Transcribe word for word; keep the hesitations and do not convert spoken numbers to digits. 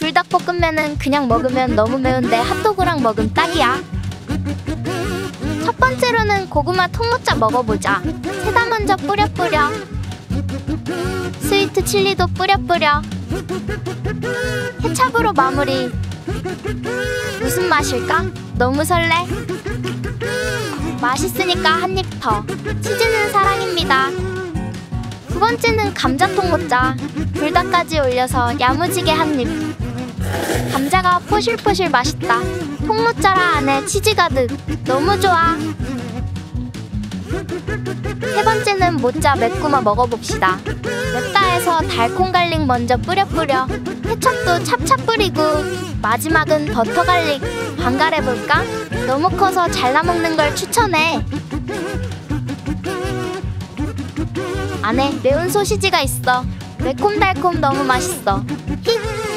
불닭볶음면은 그냥 먹으면 너무 매운데 핫도그랑 먹으면 딱이야. 첫 번째로는 고구마 통모짜 먹어보자. 세다 먼저 뿌려 뿌려. 스위트 칠리도 뿌려 뿌려. 케찹으로 마무리. 무슨 맛일까? 너무 설레. 맛있으니까 한 입 더. 치즈는 사랑입니다. 두 번째는 감자통 모짜. 불닭까지 올려서 야무지게 한 입. 감자가 포실포실 맛있다. 통모짜라 안에 치즈 가득. 너무 좋아. 세 번째는 모짜 매꾸마 먹어봅시다. 맵다 해서 달콩 갈릭 먼저 뿌려 뿌려. 케첩도 찹찹 뿌리고 마지막은 버터 갈릭 반갈해볼까? 너무 커서 잘라먹는 걸 추천해. 안에 매운 소시지가 있어. 매콤달콤 너무 맛있어. 히!